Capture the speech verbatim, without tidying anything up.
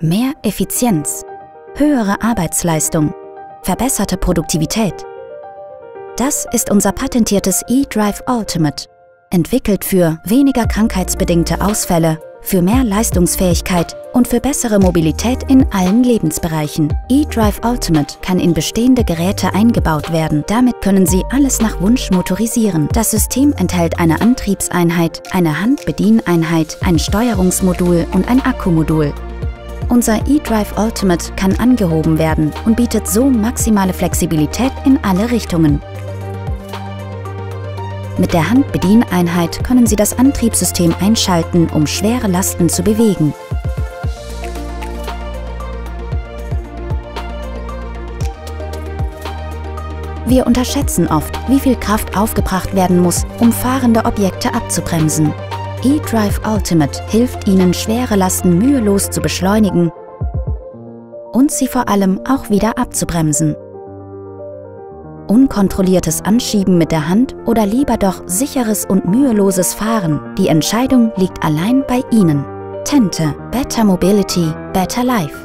Mehr Effizienz, höhere Arbeitsleistung, verbesserte Produktivität. Das ist unser patentiertes eDrive Ultimate, entwickelt für weniger krankheitsbedingte Ausfälle, für mehr Leistungsfähigkeit und für bessere Mobilität in allen Lebensbereichen. eDrive Ultimate kann in bestehende Geräte eingebaut werden. Damit können Sie alles nach Wunsch motorisieren. Das System enthält eine Antriebseinheit, eine Handbedieneinheit, ein Steuerungsmodul und ein Akkumodul. Unser eDrive Ultimate kann angehoben werden und bietet so maximale Flexibilität in alle Richtungen. Mit der Handbedieneinheit können Sie das Antriebssystem einschalten, um schwere Lasten zu bewegen. Wir unterschätzen oft, wie viel Kraft aufgebracht werden muss, um fahrende Objekte abzubremsen. eDrive Ultimate hilft Ihnen, schwere Lasten mühelos zu beschleunigen und sie vor allem auch wieder abzubremsen. Unkontrolliertes Anschieben mit der Hand oder lieber doch sicheres und müheloses Fahren? Die Entscheidung liegt allein bei Ihnen. Tente. Better Mobility, Better Life.